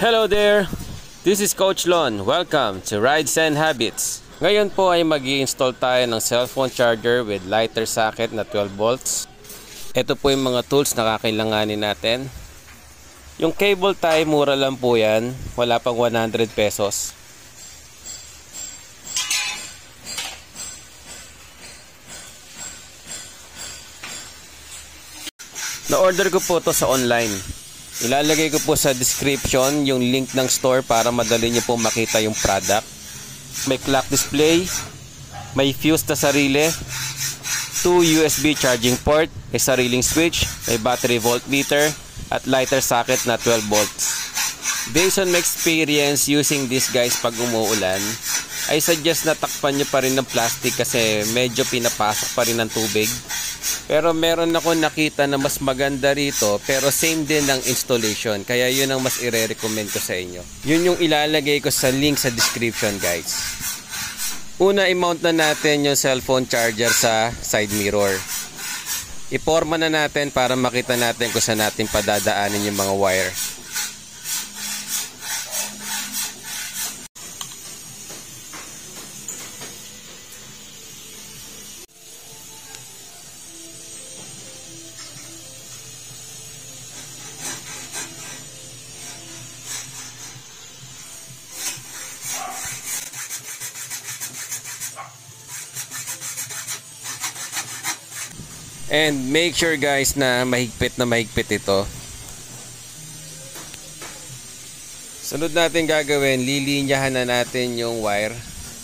Hello there! This is Coach Lon. Welcome to Rides and Habits. Ngayon po ay mag-i-install tayo ng cellphone charger with lighter socket na 12 volts. Ito po yung mga tools na kakailanganin natin. Yung cable tie, mura lang po yan. Wala pang 100 pesos. Na-order ko po to sa online. Ilalagay ko po sa description yung link ng store para madali nyo po makita yung product. May clock display, may fuse na sarili, 2 USB charging port, may sariling switch, may battery voltmeter, at lighter socket na 12 volts. Based on my experience using this guys pag umuulan, I suggest na takpan nyo pa rin ng plastic kasi medyo pinapasok pa rin ng tubig. Pero meron ako nakita na mas maganda rito pero same din ng installation. Kaya yun ang mas i-recommend ko sa inyo. Yun yung ilalagay ko sa link sa description guys. Una, i-mount na natin yung cellphone charger sa side mirror. I-forma na natin para makita natin kung saan natin padadaanin yung mga wire. And make sure guys na mahigpit ito. Sunod natin gagawin, lilinyahan na natin yung wire.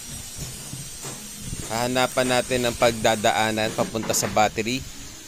Hahanapan natin ng pagdadaanan papunta sa battery.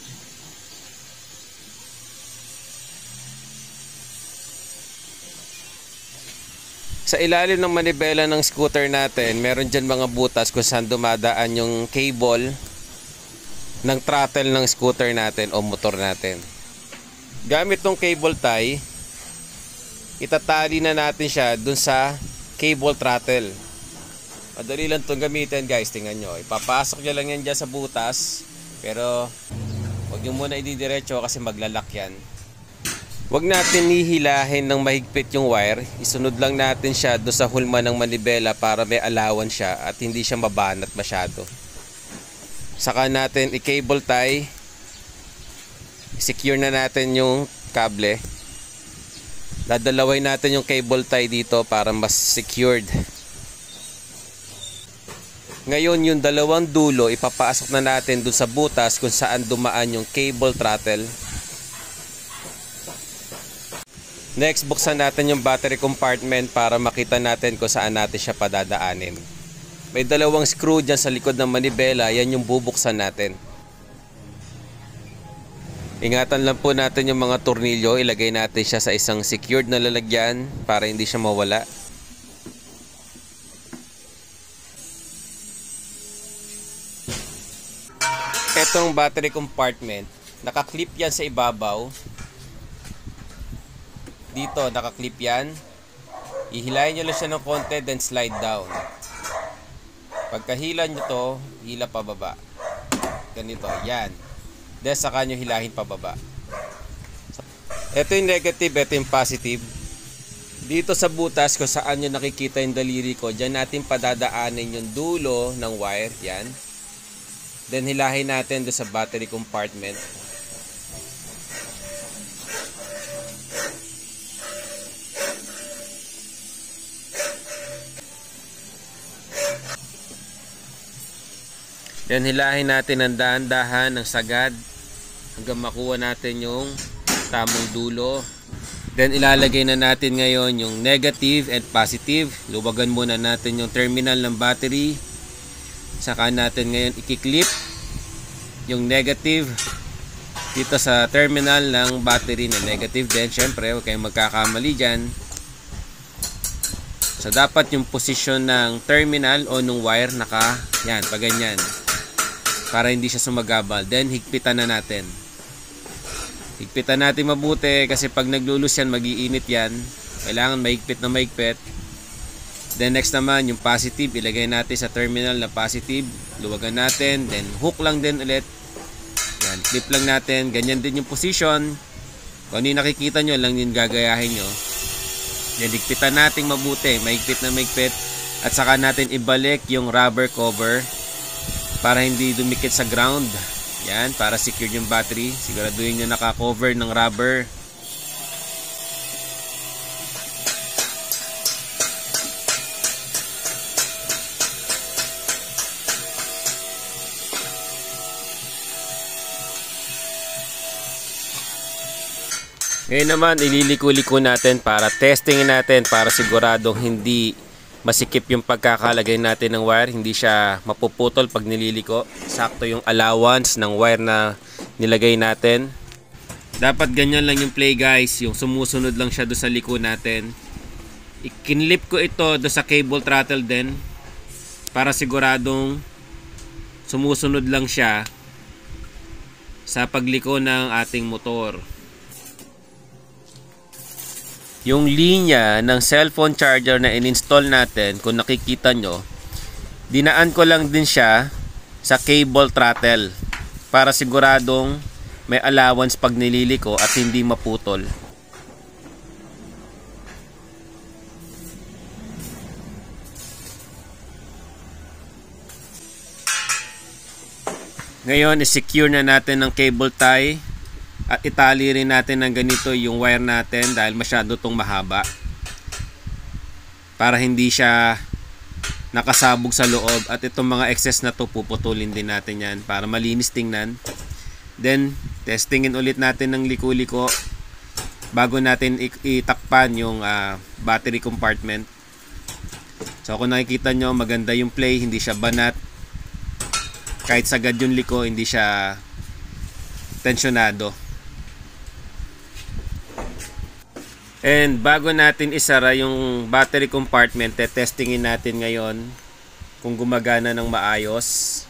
Sa ilalim ng manibela ng scooter natin, meron dyan mga butas kung saan dumadaan yung cable ng throttle ng scooter natin o motor natin. Gamit tong cable tie, itatali na natin siya dun sa cable throttle. Madali lang itong gamitin guys, tingnan nyo. Ipapasok nyo lang yan dyan sa butas, pero huwag nyo muna ididiretso kasi maglalak yan. Huwag natin hihilahin ng mahigpit yung wire, isunod lang natin siya dun sa hulma ng manibela para may alawan siya at hindi siya mabanat masyado. Saka natin i-cable tie. Secure na natin yung kable. Dadalaway natin yung cable tie dito para mas secured. Ngayon yung dalawang dulo ipapasok na natin dun sa butas kung saan dumaan yung cable throttle. Next, buksan natin yung battery compartment para makita natin kung saan natin siya padadaanin. May dalawang screw dyan sa likod ng manibela, yan yung bubuksan natin. Ingatan lang po natin yung mga tornilyo, ilagay natin siya sa isang secured na lalagyan para hindi siya mawala. Etong battery compartment, nakaklip yan sa ibabaw. Dito, nakaklip yan. Ihilayin nyo lang siya ng konti, then slide down. Pagkahila nyo to, hila pababa. Ganito, yan. Then saka nyo hilahin pababa. Ito yung negative, ito yung positive. Dito sa butas kung saan nyo nakikita yung daliri ko, dyan natin padadaanin yung dulo ng wire, yan. Then hilahin natin doon sa battery compartment. Yan, hilahin natin ng dahan-dahan ng sagad hanggang makuha natin yung tamang dulo. Then ilalagay na natin ngayon yung negative and positive. Luwagan muna natin yung terminal ng battery. Saka natin ngayon ikiklip yung negative dito sa terminal ng battery na negative din. Syempre, huwag kayong magkakamali dyan. So dapat yung position ng terminal o ng wire yan, pag ganyan. Para hindi siya sumagabal. Then higpitan na natin. Higpitan natin mabuti kasi pag naglulus yan, mag-iinit yan. Kailangan mahigpit na mahigpit. Then next naman, yung positive, ilagay natin sa terminal na positive. Luwagan natin. Then hook lang din ulit. Yan, clip lang natin. Ganyan din yung position. Kung ano yung nakikita nyo, lang yung gagayahin nyo. Niligpitan natin mabuti, maigpit na maigpit. At saka natin ibalik yung rubber cover para hindi dumikit sa ground. Yan, para secure yung battery. Siguraduhin nyo naka-cover ng rubber. Ngayon naman, ililiko-liko natin para testingin natin para siguradong hindi masikip yung pagkakalagay natin ng wire. Hindi siya mapuputol pag nililiko. Sakto yung allowance ng wire na nilagay natin. Dapat ganyan lang yung play guys. Yung sumusunod lang siya doon sa liko natin. Ikinlip ko ito doon sa cable throttle din para siguradong sumusunod lang siya sa pagliko ng ating motor. Yung linya ng cellphone charger na in-install natin, kung nakikita nyo, dinaan ko lang din siya sa cable throttle para siguradong may allowance pag nililiko at hindi maputol. Ngayon, i-secure na natin ng cable tie. At itali rin natin ng ganito yung wire natin dahil masyado itong mahaba. Para hindi siya nakasabog sa loob. At itong mga excess na to puputulin din natin yan para malinis tingnan. Then, testingin ulit natin ng liko-liko bago natin itakpan yung battery compartment. So kung nakikita nyo, maganda yung play, hindi siya banat. Kahit sagad yung liko, hindi siya tensyonado. And bago natin isara yung battery compartment, testingin natin ngayon kung gumagana ng maayos.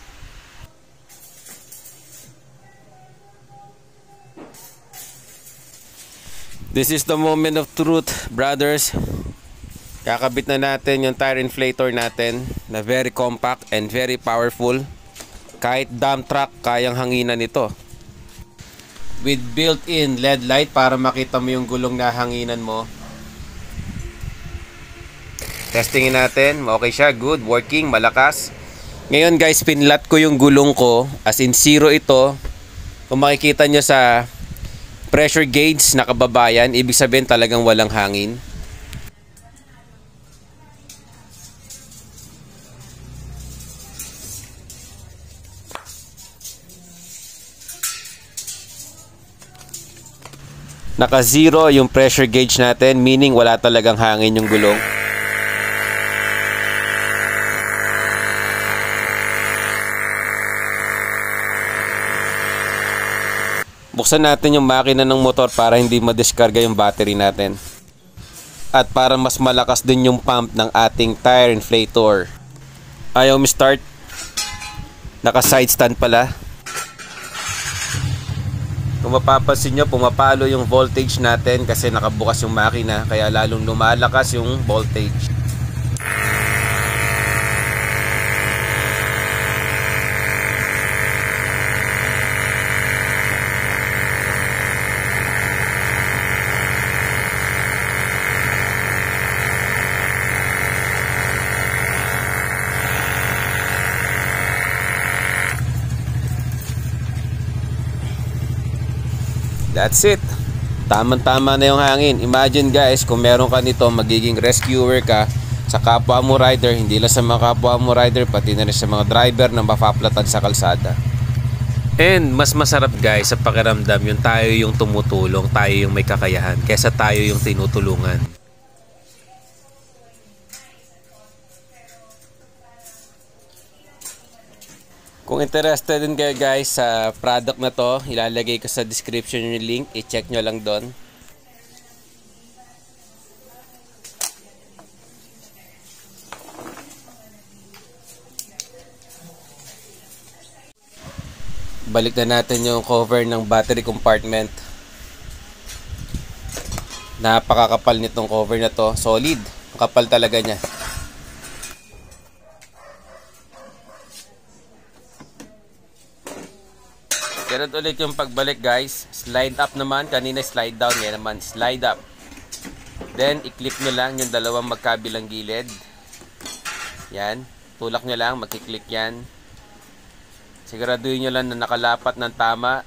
This is the moment of truth, brothers. Kakabit na natin yung tire inflator natin na very compact and very powerful. Kahit dump truck, kayang hanginan ito. With built-in LED light para makita mo yung gulong na hanginan mo. Testingin natin. Okay siya. Good. Working. Malakas. Ngayon guys, pinlat ko yung gulong ko. As in zero ito. Kung makikita nyo sa pressure gauge na kababayan, ibig sabihin talagang walang hangin. Naka-zero yung pressure gauge natin, meaning wala talagang hangin yung gulong. Buksan natin yung makina ng motor para hindi madiskarga yung battery natin. At para mas malakas din yung pump ng ating tire inflator. Ayaw mi-start. Naka-side stand pala. Kung mapapansin nyo, pumapalo yung voltage natin kasi nakabukas yung makina, kaya lalong lumalakas yung voltage. That's it. Tama-tama na yung hangin. Imagine guys, kung meron ka nito, magiging rescuer ka sa kapwa mo rider. Hindi lang sa mga kapwa mo rider, pati na rin sa mga driver na mapaplatan sa kalsada. And mas masarap guys sa pakiramdam yung tayo yung tumutulong, tayo yung may kakayahan, kesa tayo yung tinutulungan. Kung interested din kayo guys sa product na to, ilalagay ko sa description yung link, i-check nyo lang doon. Balik na natin yung cover ng battery compartment. Napakakapal nitong cover na to, solid, kapal talaga niya. Ganun ulit yung pagbalik guys. Slide up naman. Kanina slide down. Ngayon naman slide up. Then, i-click nyo lang yung dalawang magkabilang gilid. Yan. Tulak nyo lang, magkiklik yan. Siguraduhin nyo lang na nakalapat ng tama.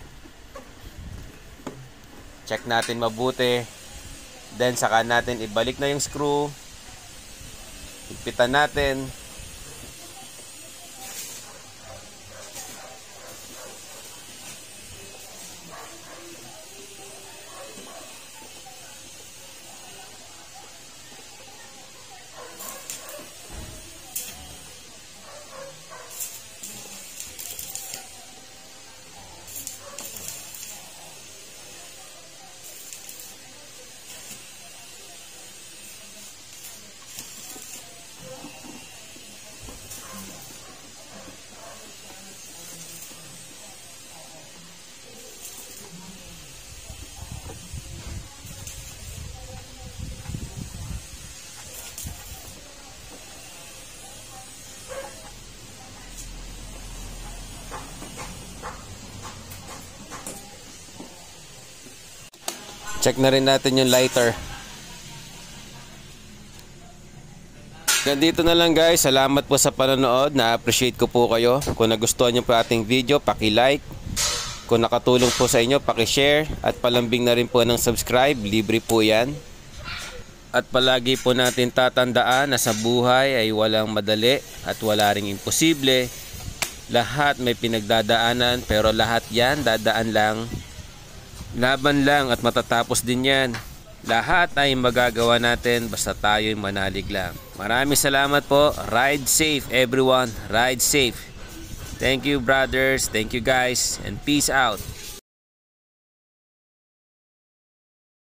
Check natin mabuti. Then, saka natin ibalik na yung screw. Higpitan natin. Check na rin natin yung lighter. Ganito na lang guys. Salamat po sa panonood. Na-appreciate ko po kayo. Kung nagustuhan nyo po ating video, paki-like. Kung nakatulong po sa inyo, paki-share. At palambing na rin po ng subscribe. Libre po yan. At palagi po natin tatandaan na sa buhay ay walang madali at wala ring imposible. Lahat may pinagdadaanan, pero lahat yan dadaan lang. Laban lang at matatapos din yan. Lahat ay magagawa natin basta tayo'y manalig lang. Maraming salamat po. Ride safe everyone. Ride safe. Thank you brothers. Thank you guys. And peace out.